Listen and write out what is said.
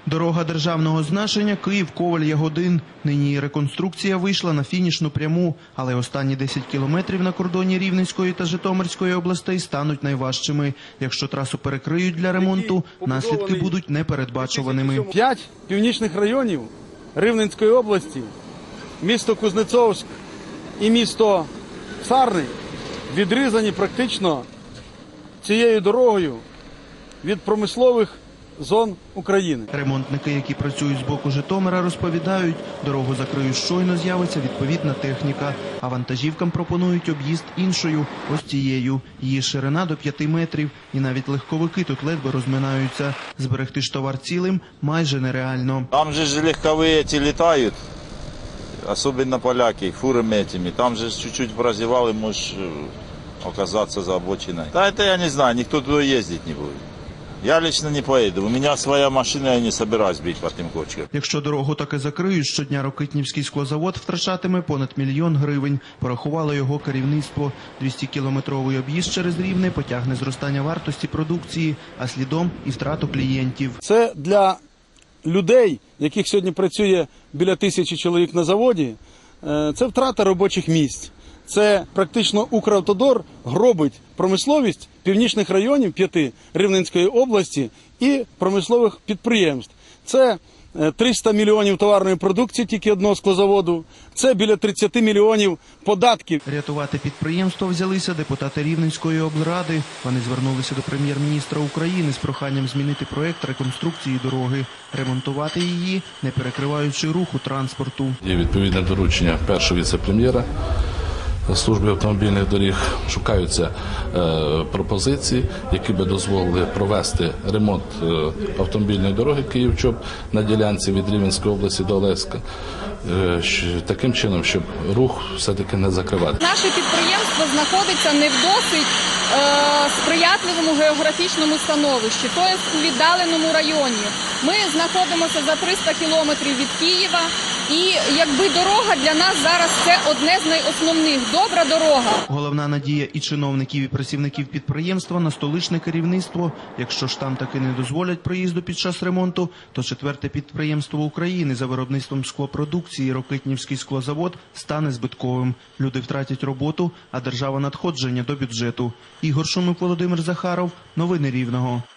Дорога державного значення Київ-Коваль-Ягодин. Нині її реконструкція вийшла на фінішну пряму, але останні 10 кілометрів на кордоні Рівненської та Житомирської областей стануть найважчими. Якщо трасу перекриють для ремонту, наслідки будуть непередбачуваними. 5 північних районів Рівненської області, місто Кузнецовськ і місто Сарни відрізані практично цією дорогою від промислових зон України. Ремонтники, які працюють з боку Житомира, розповідають, дорогу закриють щойно з'явиться відповідна техніка, а вантажівкам пропонують об'їзд іншою, ось цією. Її ширина до 5 метрів, і навіть легковики тут ледве розминаються. Зберегти ж товар цілим майже нереально. Там же ж легковые эти летают, особенно поляки, фурами этими. Там же чуть-чуть прозевал и можешь оказаться за обочиной. Да это я не знаю, никто туда ездить не будет. Я лично не поеду. У меня своя машина, я не собираюсь бить по тим кочкам. Якщо дорогу таки закриють, щодня Рокитнівський склозавод втрачатиме понад 1 мільйон гривень. Порахувало його керівництво. 200-кілометровий об'їзд через Рівне потягне зростання вартості продукції, а слідом і втрату клієнтів. Це для людей, яких сьогодні працює біля 1000 чоловік на заводі, це втрата робочих місць. Це практично Укравтодор гробить промисловість північних районів 5 Рівненської області і промислових підприємств. Це 300 мільйонів товарної продукції тільки одного склозаводу, це біля 30 мільйонів податків. Рятувати підприємство взялися депутати Рівненської облради. Вони звернулися до прем'єр-міністра України з проханням змінити проект реконструкції дороги, ремонтувати її, не перекриваючи руху транспорту. Є відповідне доручення першого віце-прем'єра Служби автомобільних доріг. Шукаються пропозиції, які би дозволили провести ремонт автомобільної дороги Київ-Чоп на ділянці від Рівненської області до Олевська, таким чином, щоб рух все-таки не закривати. Наше підприємство знаходиться не в досить сприятливому географічному становищі, тобто у віддаленому районі. Ми знаходимося за 300 кілометрів від Києва, і якби дорога для нас зараз це одне з найосновних – добра дорога. Головна надія і чиновників, і працівників підприємства на столичне керівництво. Якщо ж там таки не дозволять проїзду під час ремонту, то 4-те підприємство України за виробництвом склопродукції Рокитнівський склозавод стане збитковим. Люди втратять роботу, а держава надходження до бюджету. Ігор Шумик, Володимир Захаров. Новини Рівного.